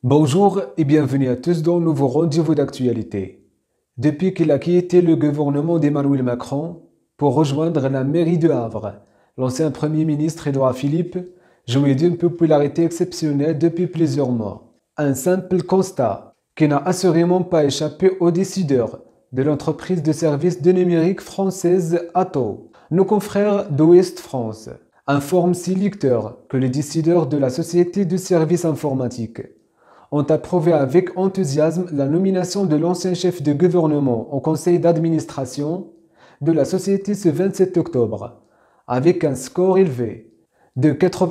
Bonjour et bienvenue à tous dans un nouveau rendez-vous d'actualité. Depuis qu'il a quitté le gouvernement d'Emmanuel Macron pour rejoindre la mairie de Havre, l'ancien Premier ministre Édouard Philippe jouit d'une popularité exceptionnelle depuis plusieurs mois. Un simple constat qui n'a assurément pas échappé aux décideurs de l'entreprise de services de numérique française Atos. Nos confrères d'Ouest France informent ses lecteurs que les décideurs de la société de services informatiques ont approuvé avec enthousiasme la nomination de l'ancien chef de gouvernement au conseil d'administration de la société ce 27 octobre, avec un score élevé de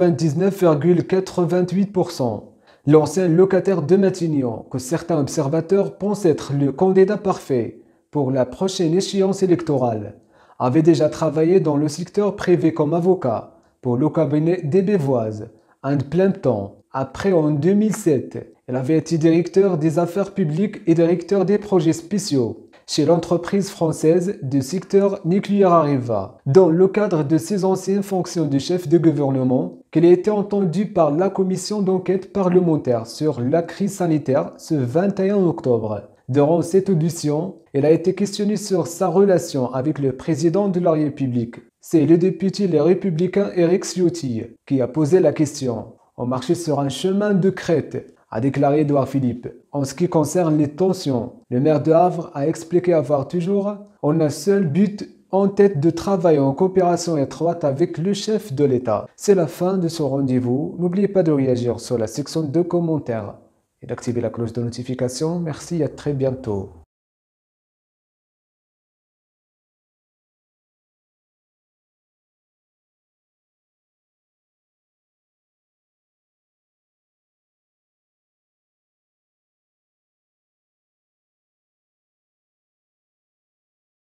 99,88%. L'ancien locataire de Matignon, que certains observateurs pensent être le candidat parfait pour la prochaine échéance électorale, avait déjà travaillé dans le secteur privé comme avocat pour le cabinet des Bévoises, un plein temps. Après, en 2007, il avait été directeur des affaires publiques et directeur des projets spéciaux chez l'entreprise française du secteur nucléaire Areva. Dans le cadre de ses anciennes fonctions de chef de gouvernement, qu'il a été entendu par la commission d'enquête parlementaire sur la crise sanitaire ce 21 octobre. Durant cette audition, il a été questionné sur sa relation avec le président de la République. C'est le député Les Républicains Éric Ciotti qui a posé la question. On marchait sur un chemin de crête, a déclaré Édouard Philippe. En ce qui concerne les tensions, le maire de Havre a expliqué avoir toujours un seul but en tête de travailler en coopération étroite avec le chef de l'État. C'est la fin de ce rendez-vous. N'oubliez pas de réagir sur la section de commentaires et d'activer la cloche de notification. Merci et à très bientôt.